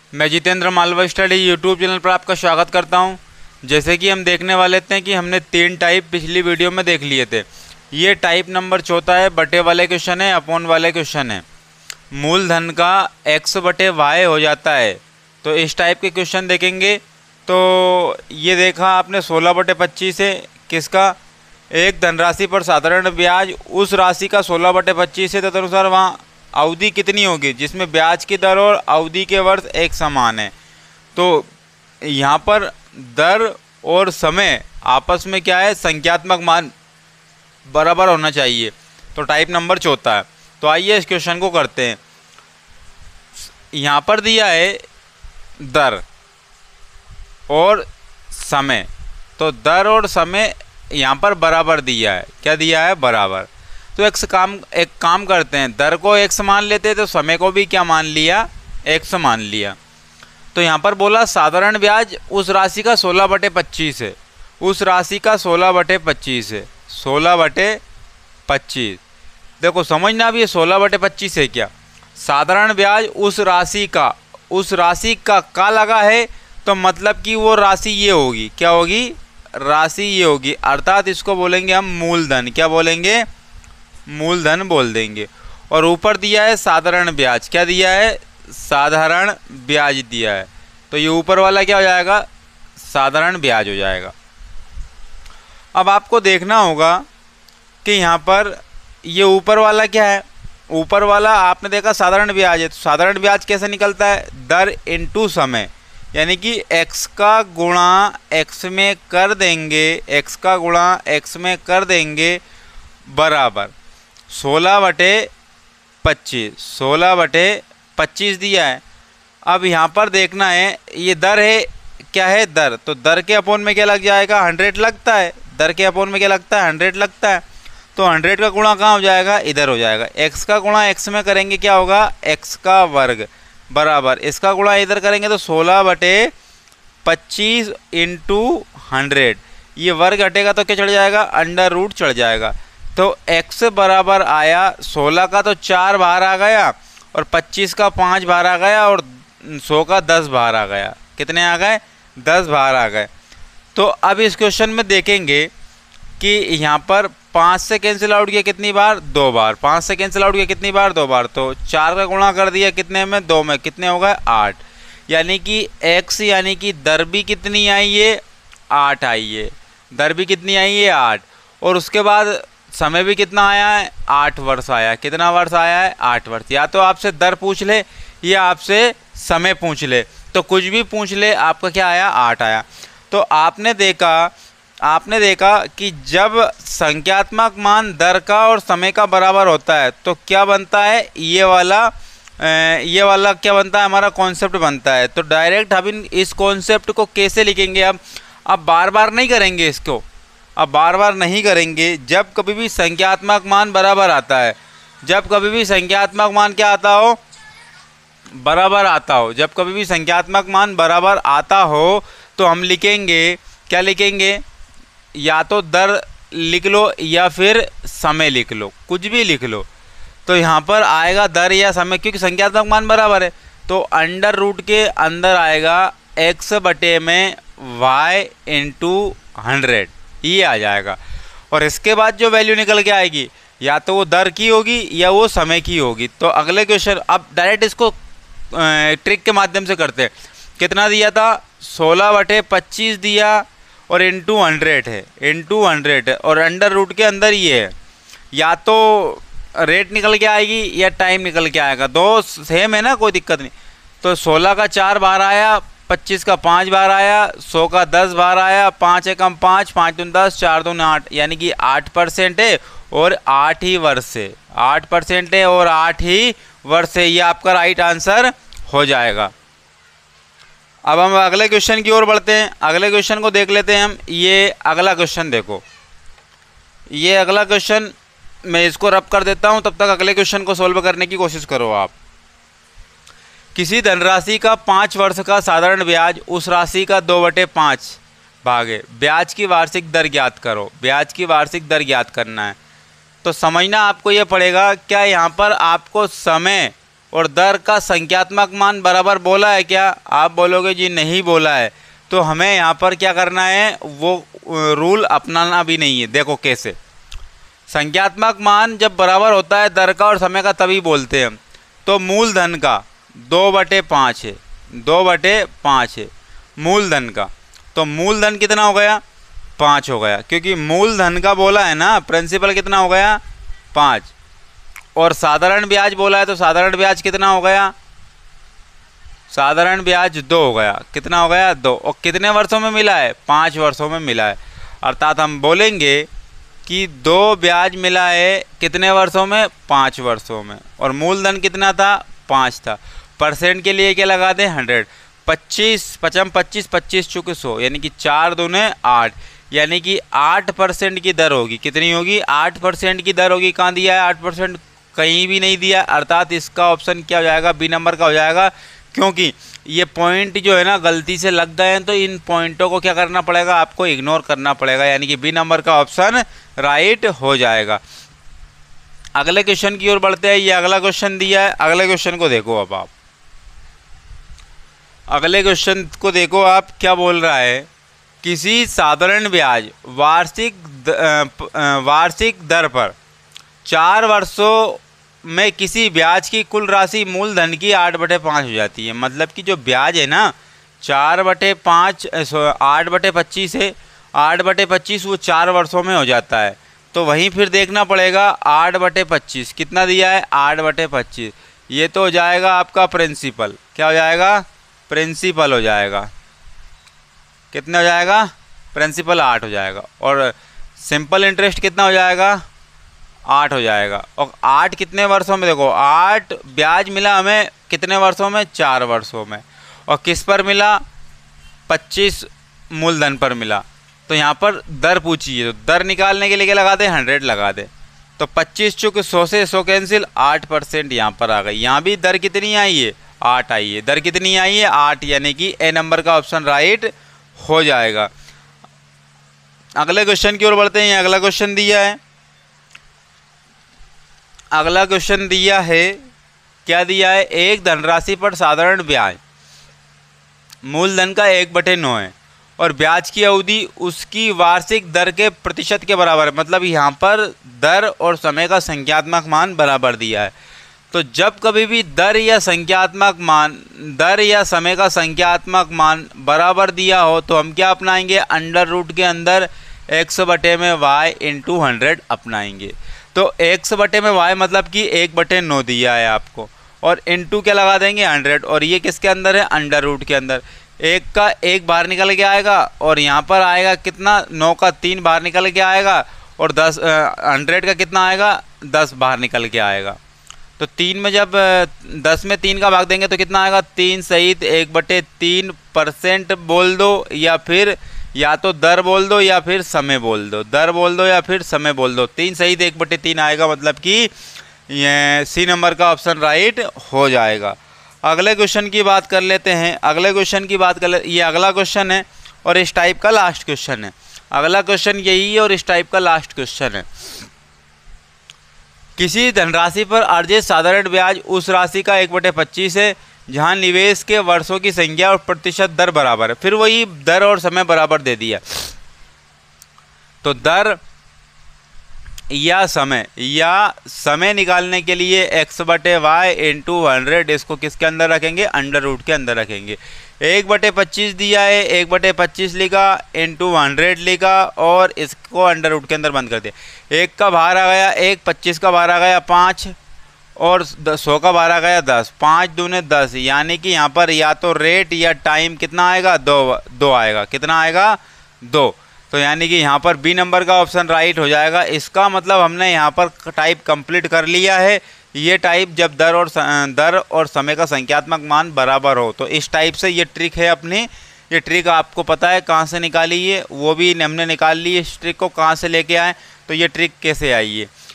मैं Jitendra Malwa study YouTube channel पर आपका स्वागत करता हूं। जैसे कि हम देखने वाले थे कि हमने 3 टाइप पिछली वीडियो में देख लिए थे। ये टाइप नंबर 4 है, बटे वाले क्वेश्चन है, अपॉन वाले क्वेश्चन है। मूलधन का x बटे y हो जाता है, तो इस टाइप के क्वेश्चन देखेंगे। तो ये देखा आपने 16 बटे 25 है किसका, एक धनराशि पर साधारण ब्याज उस राशि का 16 बटे 25 है, तदनुसार वहाँ अवधि कितनी होगी जिसमें ब्याज की दर और अवधि के वर्ष एक समान है। तो यहाँ पर दर और समय आपस में क्या है, संख्यात्मक मान बराबर होना चाहिए। तो टाइप नंबर 4 है। तो आइए इस क्वेश्चन को करते हैं। यहाँ पर दिया है दर और समय, तो दर और समय यहाँ पर बराबर दिया है। क्या दिया है? बराबर। तो एक काम करते हैं, दर को x मान लेते हैं तो समय को भी क्या मान लिया, x मान लिया। तो यहाँ पर बोला साधारण ब्याज उस राशि का 16 बटे 25 है, उस राशि का 16 बटे 25 है, 16 बटे 25। देखो समझना भी, ये 16 बटे 25 है क्या, साधारण ब्याज उस राशि का लगा है, तो मतलब कि वो राशि ये होगी। क्या होगी? राशि ये होगी, अर्थात इसको बोलेंगे हम मूलधन। क्या बोलेंगे? मूलधन बोल देंगे। और ऊपर दिया है साधारण ब्याज। क्या दिया है? साधारण ब्याज दिया है। तो ये ऊपर वाला क्या हो जाएगा? साधारण ब्याज हो जाएगा। अब आपको देखना होगा कि यहाँ पर ये ऊपर वाला क्या है, ऊपर वाला आपने देखा साधारण ब्याज है। तो साधारण ब्याज कैसे निकलता है? दर इनटू समय, यानी कि x का गुणा x में कर देंगे, x का गुणा x में कर देंगे बराबर 16 बटे 25। 16 बटे 25 दिया है। अब यहाँ पर देखना है, ये दर है, क्या है? दर। तो दर के अपोन में क्या लग जाएगा? 100 लगता है। दर के अपोन में क्या लगता है? 100 लगता है। तो 100 का गुणा कहाँ हो जाएगा? इधर हो जाएगा। x का गुणा x में करेंगे, क्या होगा? x का वर्ग बराबर, इसका गुणा इधर करेंगे तो 16 बटे 25 इंटू 100। ये वर्ग हटेगा तो क्या चढ़ जाएगा? अंडर रूट चढ़ जाएगा। तो x बराबर आया 16 का तो 4 बाहर आ गया, और 25 का 5 बाहर आ गया, और 100 का 10 बाहर आ गया। कितने आ गए? 10 बाहर आ गए। तो अब इस क्वेश्चन में देखेंगे कि यहाँ पर 5 से कैंसिल आउट किया कितनी बार? 2 बार। 5 से कैंसिल आउट किया कितनी बार? 2 बार। तो 4 का गुणा कर दिया कितने में? 2 में। कितने हो गए? 8। यानी कि x यानी कि दर भी कितनी आई है? 8 आई है। दर भी कितनी आई है? 8। और उसके बाद समय भी कितना आया है? 8 वर्ष आया है। कितना वर्ष आया है? 8 वर्ष। या तो आपसे दर पूछ ले या आपसे समय पूछ ले, तो कुछ भी पूछ ले, आपका क्या आया? 8 आया। तो आपने देखा कि जब संख्यात्मक मान दर का और समय का बराबर होता है तो क्या बनता है? ये वाला क्या बनता है? हमारा कॉन्सेप्ट बनता है। तो डायरेक्ट हम इस कॉन्सेप्ट को कैसे लिखेंगे? अब बार बार नहीं करेंगे इसको, अब बार बार नहीं करेंगे। जब कभी भी संख्यात्मक मान बराबर आता है, जब कभी भी संख्यात्मक मान क्या आता हो? बराबर आता हो। जब कभी भी संख्यात्मक मान बराबर आता हो तो हम लिखेंगे, क्या लिखेंगे? या तो दर लिख लो या फिर समय लिख लो, कुछ भी लिख लो। तो यहाँ पर आएगा दर या समय, क्योंकि संख्यात्मक मान बराबर है। तो अंडर रूट के अंदर आएगा x बटे में y इंटू 100, ये आ जाएगा। और इसके बाद जो वैल्यू निकल के आएगी या तो वो दर की होगी या वो समय की होगी। तो अगले क्वेश्चन, अब डायरेक्ट इसको ट्रिक के माध्यम से करते हैं। कितना दिया था? 16 बटे 25 दिया और इंटू 100 है, इंटू 100 है, और अंडर रूट के अंदर ये है। या तो रेट निकल के आएगी या टाइम निकल के आएगा, दो सेम है ना, कोई दिक्कत नहीं। तो 16 का 4 बार आया, 25 का 5 बार आया, 100 का 10 बार आया, 5 एकम 5, 5 दूनी 10, 4 दूनी 8, यानी कि 8% है और 8 ही वर्ष है। 8% है और 8 ही वर्ष है। ये आपका राइट आंसर हो जाएगा। अब हम अगले क्वेश्चन की ओर बढ़ते हैं। अगले क्वेश्चन को देख लेते हैं हम। ये अगला क्वेश्चन देखो, ये अगला क्वेश्चन मैं इसको रब कर देता हूं, तब तक अगले क्वेश्चन को सोल्व करने की कोशिश करो आप। किसी धनराशि का 5 वर्ष का साधारण ब्याज उस राशि का 2/5 भागे ब्याज की वार्षिक दर ज्ञात करो। ब्याज की वार्षिक दर ज्ञात करना है। तो समझना आपको ये पड़ेगा, क्या यहाँ पर आपको समय और दर का संख्यात्मक मान बराबर बोला है क्या? आप बोलोगे जी नहीं बोला है, तो हमें यहाँ पर क्या करना है, वो रूल अपनाना भी नहीं है। देखो कैसे, संख्यात्मक मान जब बराबर होता है दर का और समय का तभी बोलते हैं। तो मूलधन का 2/5 है, 2/5 है मूलधन का, तो मूलधन कितना हो गया? 5 हो गया, क्योंकि मूलधन का बोला है ना, प्रिंसिपल कितना हो गया? 5। और साधारण ब्याज बोला है तो साधारण ब्याज कितना हो गया? साधारण ब्याज 2 हो गया। कितना हो गया? 2। और कितने वर्षों में मिला है? 5 वर्षों में मिला है। अर्थात हम बोलेंगे कि 2 ब्याज मिला है कितने वर्षों में? 5 वर्षों में। और मूलधन कितना था? 5 था। परसेंट के लिए क्या लगा दें? 100। 25 पचम 25, 25 चुके 100, यानी कि 4 दूने 8, यानी कि 8% की दर होगी। कितनी होगी? 8% की दर होगी। कहाँ दिया है 8%? कहीं भी नहीं दिया। अर्थात इसका ऑप्शन क्या हो जाएगा? बी नंबर का हो जाएगा, क्योंकि ये पॉइंट जो है ना गलती से लग गए हैं, तो इन पॉइंटों को क्या करना पड़ेगा? आपको इग्नोर करना पड़ेगा, यानी कि बी नंबर का ऑप्शन राइट हो जाएगा। अगले क्वेश्चन की ओर बढ़ते हैं। ये अगला क्वेश्चन दिया है, अगले क्वेश्चन को देखो। अब आप अगले क्वेश्चन को देखो, आप क्या बोल रहा है? किसी साधारण ब्याज वार्षिक दर पर 4 वर्षों में किसी ब्याज की कुल राशि मूलधन की 8/5 हो जाती है। मतलब कि जो ब्याज है ना 4/5 8/25 है, 8/25 वो 4 वर्षों में हो जाता है। तो वहीं फिर देखना पड़ेगा 8/25 कितना दिया है? 8/25। ये तो हो जाएगा आपका प्रिंसिपल। क्या हो जाएगा? प्रिंसिपल हो जाएगा। कितना हो जाएगा? प्रिंसिपल 8 हो जाएगा। और सिंपल इंटरेस्ट कितना हो जाएगा? 8 हो जाएगा। और 8 कितने वर्षों में? देखो 8 ब्याज मिला हमें कितने वर्षों में? 4 वर्षों में। और किस पर मिला? 25 मूलधन पर मिला। तो यहाँ पर दर पूछी है, तो दर निकालने के लिए क्या लगा दे? 100 लगा दे। तो 25 चूँकि 100 से 100 कैंसिल, 8% यहाँ पर आ गई। यहाँ भी दर कितनी आई है? 8 आई है। दर कितनी आई है? 8, यानी कि ए नंबर का ऑप्शन राइट हो जाएगा। अगले क्वेश्चन की ओर बढ़ते हैं। अगला क्वेश्चन दिया है, अगला क्वेश्चन दिया है, क्या दिया है? एक धनराशि पर साधारण ब्याज मूलधन का 1/9 है और ब्याज की अवधि उसकी वार्षिक दर के प्रतिशत के बराबर है। मतलब यहाँ पर दर और समय का संख्यात्मक मान बराबर दिया है। तो जब कभी भी दर या समय का संख्यात्मक मान बराबर दिया हो तो हम क्या अपनाएंगे? अंडर रूट के अंदर x/y × 100 अपनाएंगे। तो x/y मतलब कि 1/9 दिया है आपको, और इनटू क्या लगा देंगे? 100। और ये किसके अंदर है? अंडर रूट के अंदर। 1 का 1 बाहर निकल के आएगा, और यहाँ पर आएगा कितना? 9 का 3 बाहर निकल के आएगा, और 100 का कितना आएगा? 10 बाहर निकल के आएगा। तो 3 में जब 10 में 3 का भाग देंगे तो कितना आएगा? 3 सहित 1/3% बोल दो, या फिर या तो दर बोल दो या फिर समय बोल दो। दर बोल दो या फिर समय बोल दो। 3 सहित 1/3 आएगा, मतलब कि ये सी नंबर का ऑप्शन राइट हो जाएगा। अगले क्वेश्चन की बात कर लेते हैं। अगले क्वेश्चन की बात कर ले, ये अगला क्वेश्चन है और इस टाइप का लास्ट क्वेश्चन है। अगला क्वेश्चन यही है और इस टाइप का लास्ट क्वेश्चन है। किसी धनराशि पर अर्जित साधारण ब्याज उस राशि का 1/25 है जहां निवेश के वर्षों की संख्या और प्रतिशत दर बराबर है। फिर वही दर और समय बराबर दे दिया। तो दर या समय निकालने के लिए x/y × 100 इसको किसके अंदर रखेंगे? अंडर रूट के अंदर रखेंगे। 1/25 दिया है, 1/25 लिखा, × 100 लिखा, और इसको अंडर रूट के अंदर बंद कर दिया। 1 का बाहर आ गया 1, 25 का बाहर आ गया 5, और 100 का बाहर आ गया 10। 5 दूने 10, यानी कि यहाँ पर या तो रेट या टाइम कितना आएगा? 2 आएगा। कितना आएगा? 2। तो यानी कि यहाँ पर बी नंबर का ऑप्शन राइट हो जाएगा। इसका मतलब हमने यहाँ पर टाइप कंप्लीट कर लिया है। ये टाइप जब दर और समय का संख्यात्मक मान बराबर हो, तो इस टाइप से ये ट्रिक है अपनी। ये ट्रिक आपको पता है कहाँ से निकाली है, वो भी हमने निकाल ली। इस ट्रिक को कहाँ से लेके आए, तो ये ट्रिक कैसे आई है।